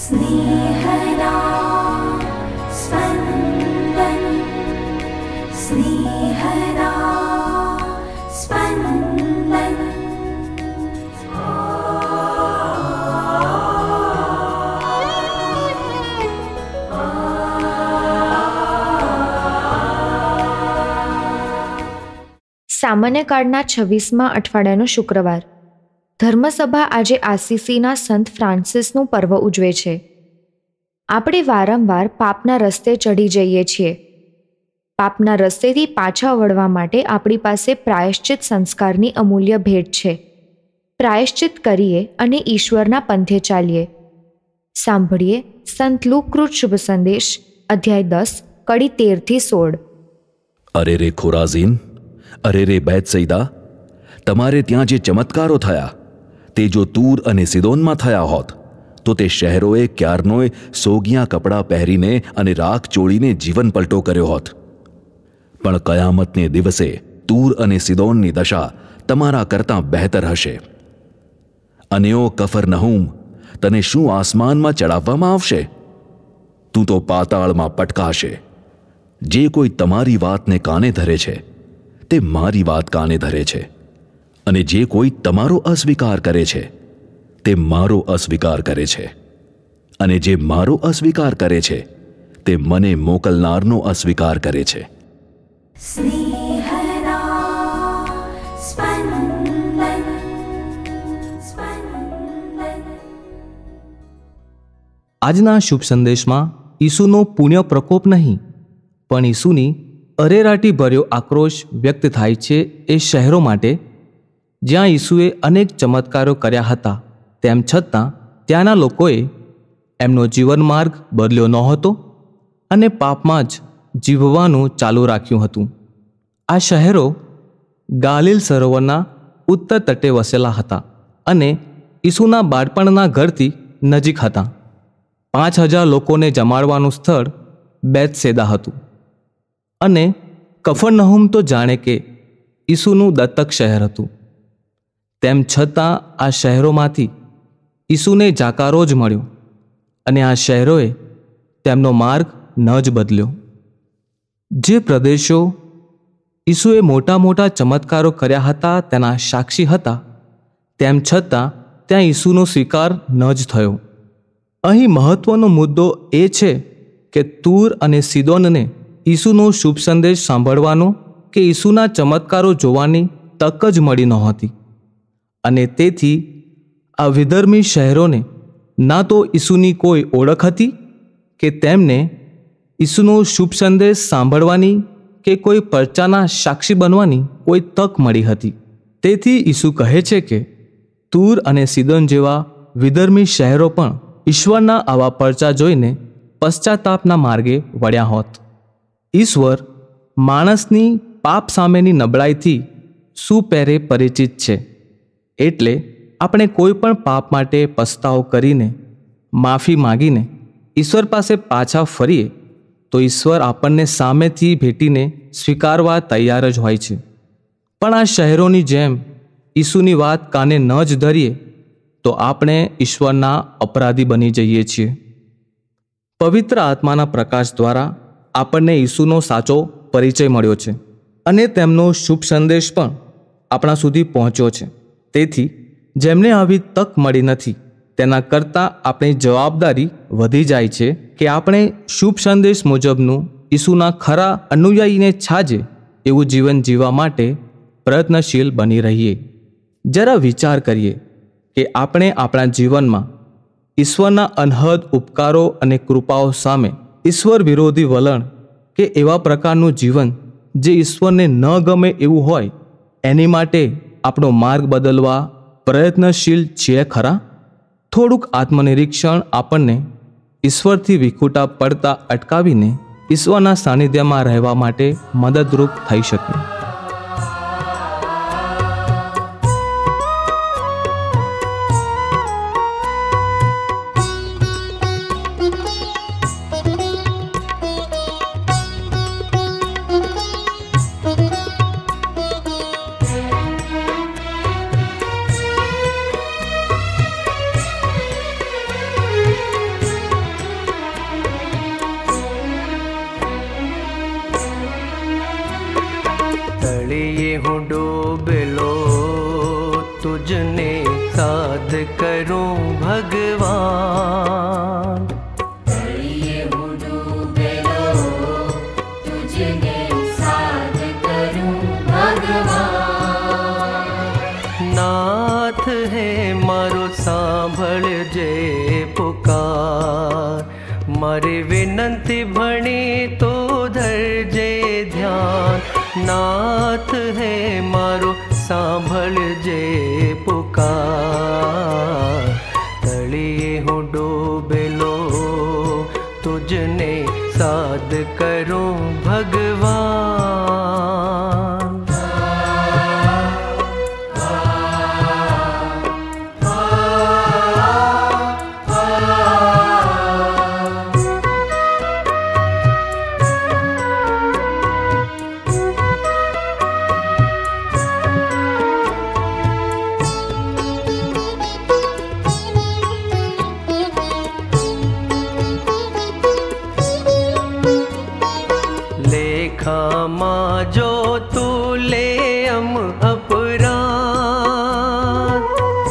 स्नेहदा स्पन्दन स्नेहदा स्पन्दन। સામાન્ય કાળના 26મા અઠવાડિયાનો શુક્રવાર. ધર્મસભા આજે આસીસીના સંત ફ્રાન્સિસનું પર્વ ઉજવે છે. આપણે વારંવાર પાપના રસ્તે ચઢી જઈએ છીએ. પાપના રસ્તેથી પાછા વળવા માટે આપણી પાસે પ્રાયશ્ચિત સંસ્કારની અમૂલ્ય ભેટ છે. પ્રાયશ્ચિત કરીએ અને ઈશ્વરના પંથે ચાલીએ. સાંભળીએ સંત લુકકૃત શુભ સંદેશ, અધ્યાય 10, કડી 13-16. અરે રે ખોરાઝીન, અરે રે બેતસૈદા, તમારે ત્યાં જે ચમત્કારો થયા તે જો તૂર અને સિદોનમાં થયા હોત તો તે શહેરોએ ક્યારનોય સોગિયા કપડાં પહેરીને અને રાખ ચોળીને જીવન પલટો કર્યો હોત. પણ કયામતને દિવસે તૂર અને સિદોનની દશા તમારા કરતાં બહેતર હશે. અને ઓ કફરનહૂમ, તને શું આસમાનમાં ચડાવવામાં આવશે? તું તો પાતાળમાં પટકાશે. જે કોઈ તમારી વાતને કાને ધરે છે તે મારી વાત કાને ધરે છે, અને જે કોઈ તમારો અસ્વીકાર કરે છે તે મારો અસ્વીકાર કરે છે, અને જે મારો અસ્વીકાર કરે છે તે મને મોકલનારનો અસ્વીકાર કરે છે. સ્નેહદા સ્પંદન સ્પંદન. આજના શુભ સંદેશમાં ઈસુનો પુણ્ય પ્રકોપ નહીં પણ ઈસુની અરેરાટી ભર્યો આક્રોશ વ્યક્ત થાય છે એ શહેરો માટે જ્યાં ઈસુએ અનેક ચમત્કારો કર્યા હતા, તેમ છતાં ત્યાંના લોકોએ એમનો જીવનમાર્ગ બદલ્યો નહોતો અને પાપમાં જ જીવવાનું ચાલુ રાખ્યું હતું. આ શહેરો ગાલિલ સરોવરના ઉત્તર તટે વસેલા હતા અને ઈસુના બાળપણના ઘરથી નજીક હતા. 5000 લોકોને જમાડવાનું સ્થળ બેતસેદા હતું અને કફરનહૂમ તો જાણે કે ઈસુનું દત્તક શહેર હતું. તેમ છતાં આ શહેરોમાંથી ઈસુને જાકારો જ મળ્યો અને આ શહેરોએ તેમનો માર્ગ ન જ બદલ્યો. જે પ્રદેશો ઈસુએ મોટા મોટા ચમત્કારો કર્યા હતા તેના સાક્ષી હતા, તેમ છતાં ત્યાં ઈસુનો સ્વીકાર ન જ થયો. અહીં મહત્વનો મુદ્દો એ છે કે તૂર અને સિદોનને ઈસુનો શુભ સંદેશ સાંભળવાનો કે ઈસુના ચમત્કારો જોવાની તક જ મળી નહોતી, અને તેથી આ વિધર્મી શહેરોને ના તો ઈસુની કોઈ ઓળખ હતી કે તેમને ઈસુનો શુભ સંદેશ સાંભળવાની કે કોઈ પરચાના સાક્ષી બનવાની કોઈ તક મળી હતી. તેથી ઈસુ કહે છે કે તૂર અને સિદોન જેવા વિધર્મી શહેરો પણ ઈશ્વરના આવા પરચા જોઈને પશ્ચાતાપના માર્ગે વળ્યા હોત. ઈશ્વર માણસની પાપ સામેની નબળાઈથી સુપેરે પરિચિત છે. એટલે આપણે કોઈ પણ પાપ માટે પસ્તાવો કરીને માફી માગીને ઈશ્વર પાસે પાછા ફરીએ તો ઈશ્વર આપણને સામેથી ભેટીને સ્વીકારવા તૈયાર જ હોય છે. પણ આ શહેરોની જેમ ઈસુની વાત કાને ન જ ધરીએ તો આપણે ઈશ્વરના અપરાધી બની જઈએ છીએ. પવિત્ર આત્માના પ્રકાશ દ્વારા આપણને ઈસુનો સાચો પરિચય મળ્યો છે અને તેમનો શુભ સંદેશ પણ આપણા સુધી પહોંચ્યો છે. તેથી જેમને આવી તક મળી નથી તેના કરતાં આપણી જવાબદારી વધી જાય છે કે આપણે શુભ સંદેશ મુજબનું ઈસુના ખરા અનુયાયીને છાજે એવું જીવન જીવવા માટે પ્રયત્નશીલ બની રહીએ. જરા વિચાર કરીએ કે આપણે આપણા જીવનમાં ઈશ્વરના અનહદ ઉપકારો અને કૃપાઓ સામે ઈશ્વર વિરોધી વલણ કે એવા પ્રકારનું જીવન જે ઈશ્વરને ન ગમે એવું હોય એની માટે આપણો માર્ગ બદલવા પ્રયત્નશીલ છીએ ખરા? થોડુંક આત્મનિરીક્ષણ આપણને ઈશ્વરથી વિખૂટા પડતા અટકાવીને ઈશ્વરના સાનિધ્યમાં રહેવા માટે મદદરૂપ થઈ શકે. हूँ डूबेलो तुझने साध करूं भगवान। तड़िए हूँ डूबेलो तुझने साध करूं भगवान। नाथ है मारो सांभळ जे पुकार, मारी विनंती भणी तो धरजे ध्यान। नाथ है मारो सांभळ जे पुकार, तळिए हूँ डूबेलो तुझने साध करूं भगवान। लेखा जो तू ले हम अपराध,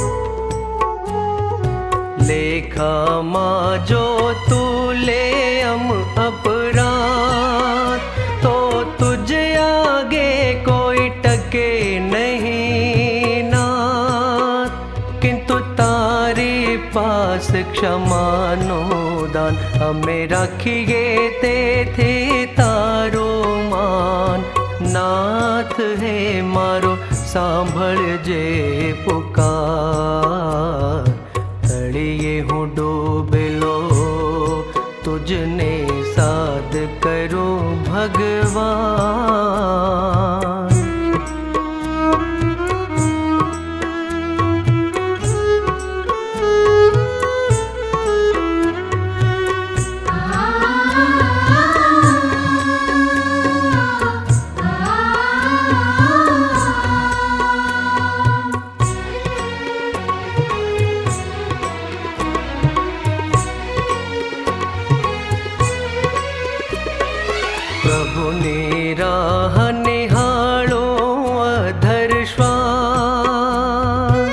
लेखा जो तू ले हम अपराध, तो तुझे आगे कोई टके नहीं नाथ। किंतु तारी पास क्षमानो दान, हमें रखिए ते थे तारो मान। नाथ है मारो सांभळ जे पुकार, तड़िए हूँ डूबेलो तुझने साध करूं भगवान। प्रभु निराह निहाळो अधर श्वास,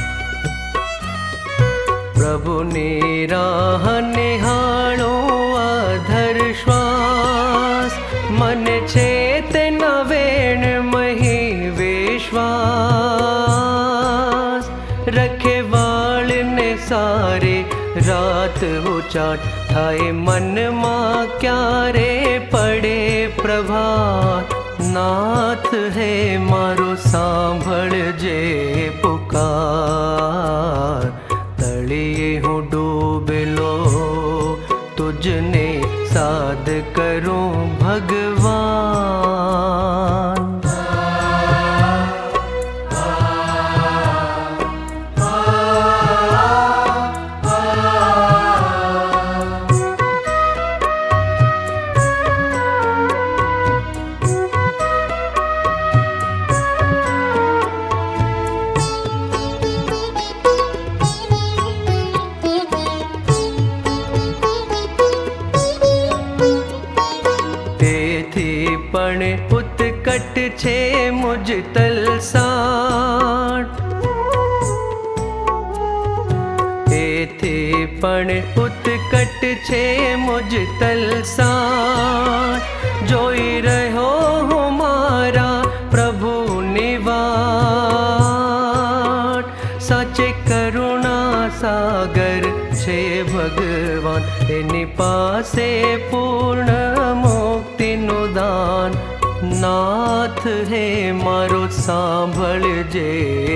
प्रभु निराह निहाळो अधर श्वास। मन चेतन वेण मही विश्वास, रखे वाळ ने सारे रात उचाट। थाए मन मां क्यारे पड़े प्रभात, नाथ है मारो सांभळ जे पुकार। तड़िए हूँ डूबेलो तुझने साध करूं भगवान। पण उत्कट छे मुझ तलसाट, एथे पण उत्कट छे मुझ तलसाट। जोई रहो हूँ मारा प्रभु निवाट, साचे करुणा सागर छे भगवान। एनी पासे पूर्ण मुक्तिनु दान, नाथ है मारो सांभळ जे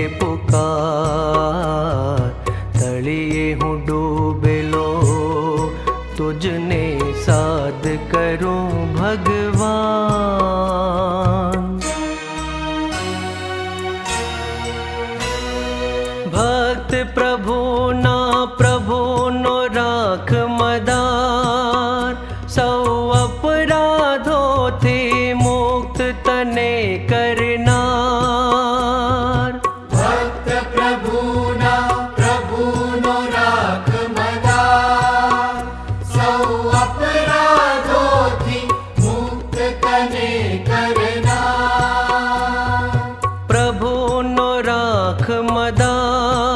पुकार। तड़िए हूँ डूबेलो तुझने साध करूं भगवान। भक्त प्रभु नो राख मदार, सौ अपराधो थी मुक्त तने करनार। भक्त प्रभु नो राख मदार, सौ अपराधों थी मुक्त तने करनार। રાખ મદાર